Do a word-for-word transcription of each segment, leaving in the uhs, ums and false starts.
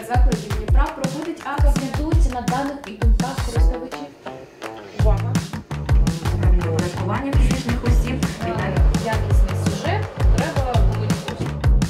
закладів Дніпра проводить акцію, ґрунтується на даних і думках користувачів. Увага! Рахування фізичних осіб, якісний сюжет, треба комунікувати.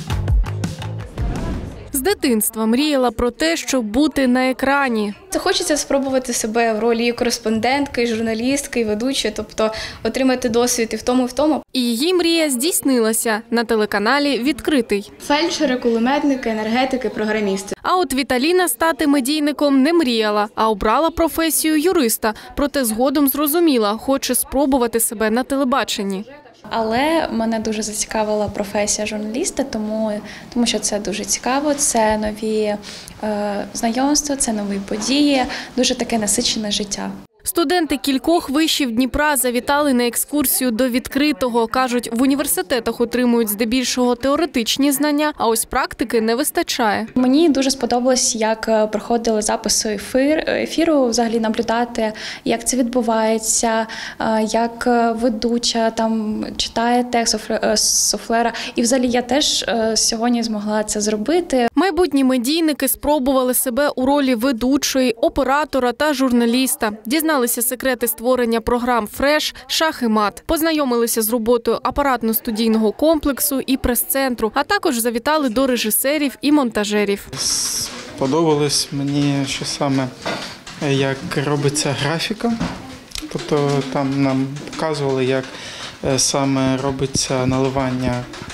З дитинства мріяла про те, щоб бути на екрані. Це хочеться спробувати себе в ролі і кореспондентки, і журналістки, і ведучої, тобто отримати досвід і в тому, і в тому. І її мрія здійснилася на телеканалі «Відкритий». Фельдшери, кулеметники, енергетики, програмісти. А от Віталіна стати медійником не мріяла, а обрала професію юриста. Проте згодом зрозуміла, хоче спробувати себе на телебаченні. Але мене дуже зацікавила професія журналіста, тому, тому що це дуже цікаво, це нові е, знайомства, це нові події, дуже таке насичене життя. Студенти кількох вишів Дніпра завітали на екскурсію до «Відкритого». Кажуть, в університетах отримують здебільшого теоретичні знання, а ось практики не вистачає. Мені дуже сподобалось, як проходили записи ефір, ефіру, взагалі наблюдати, як це відбувається, як ведуча там читає текст суфлера. І взагалі я теж сьогодні змогла це зробити. Майбутні медійники спробували себе у ролі ведучої, оператора та журналіста. Дізналися секрети створення програм «Фреш», «Шах і мат». Познайомилися з роботою апаратно-студійного комплексу і прес-центру, а також завітали до режисерів і монтажерів. Сподобалось мені, що саме, як робиться графіка. Тобто там нам показували, як саме робиться наливання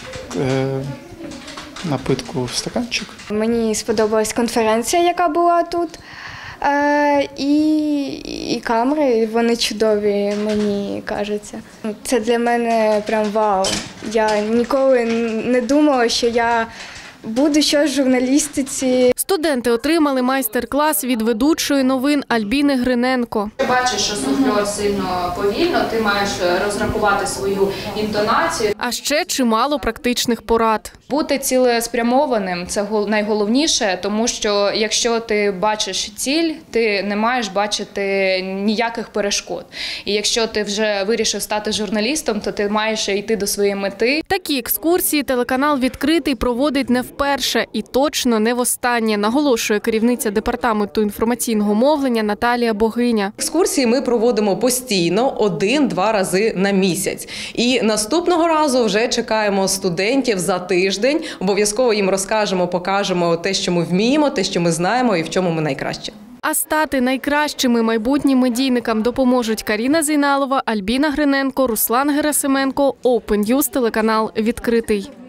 напитку в стаканчик. Мені сподобалась конференція, яка була тут. Е, і, і камери, вони чудові, мені кажеться. Це для мене прям вау. Я ніколи не думала, що я буду щось в журналістиці. Студенти отримали майстер-клас від ведучої новин Альбіни Гриненко. Ти бачиш, що суфлер сильно повільно, ти маєш розрахувати свою інтонацію. А ще чимало практичних порад. Бути цілеспрямованим – це найголовніше, тому що якщо ти бачиш ціль, ти не маєш бачити ніяких перешкод. І якщо ти вже вирішив стати журналістом, то ти маєш йти до своєї мети. Такі екскурсії телеканал «Відкритий» проводить не вперше і точно не востаннє, наголошує керівниця департаменту інформаційного мовлення Наталія Богиня. Екскурсії ми проводимо постійно, один-два рази на місяць. І наступного разу вже чекаємо студентів за тиждень. Обов'язково їм розкажемо, покажемо те, що ми вміємо, те, що ми знаємо і в чому ми найкращі. А стати найкращими майбутнім медійникам допоможуть Каріна Зейналова, Альбіна Гриненко, Руслан Герасименко, Open News, телеканал «Відкритий».